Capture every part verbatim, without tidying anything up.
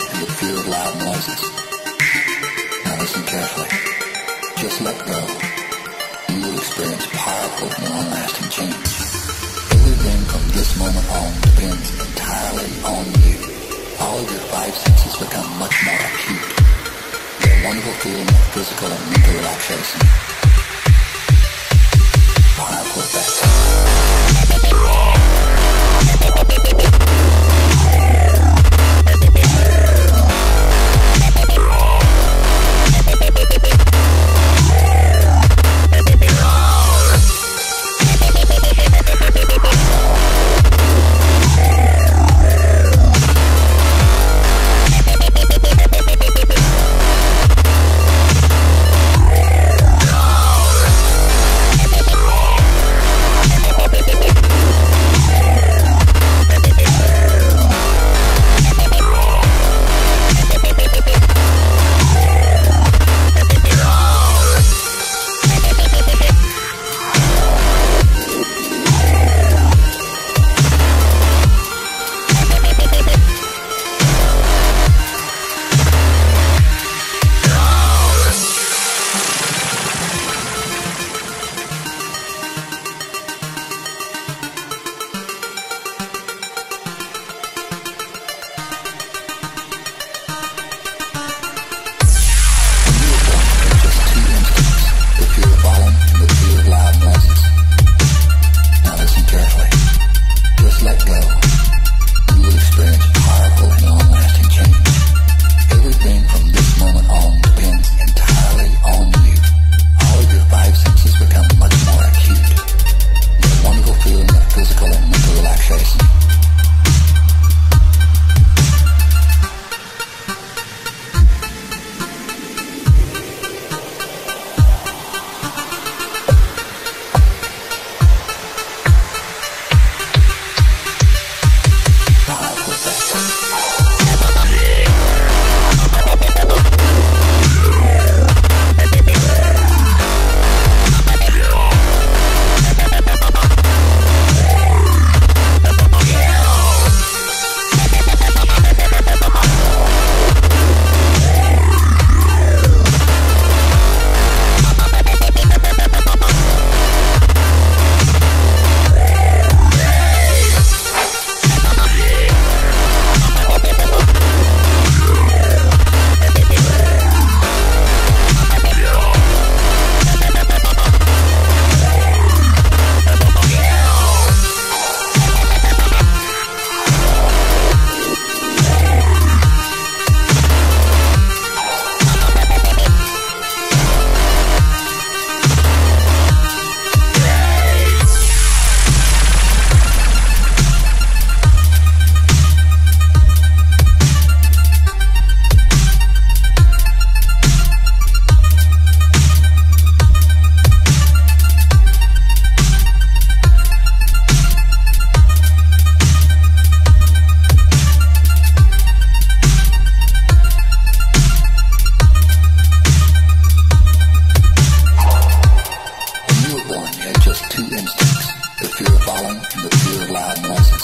and the fear of loud noises. Now listen carefully. Just let go. You will experience powerful and long-lasting change. Everything from this moment on depends entirely on you. All of your five senses become much more acute. Get a wonderful feeling of physical and mental relaxation. Powerful effects.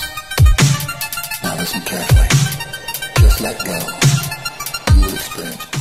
Now listen carefully. Just let go. You will experience